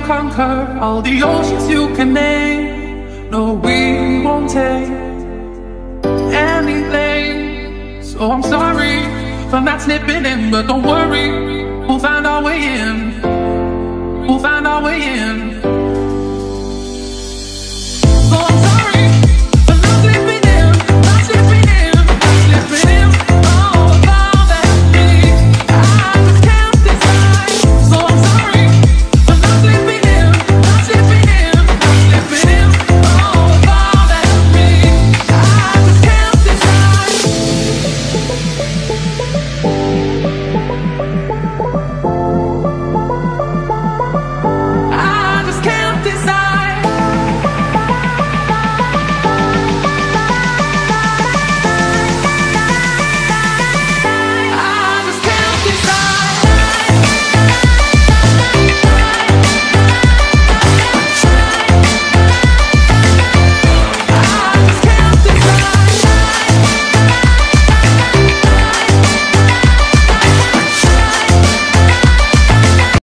conquer all the oceans you can name. No, we won't take anything. So I'm sorry for not slipping in, but don't worry, we'll find our way in. We'll find our way in.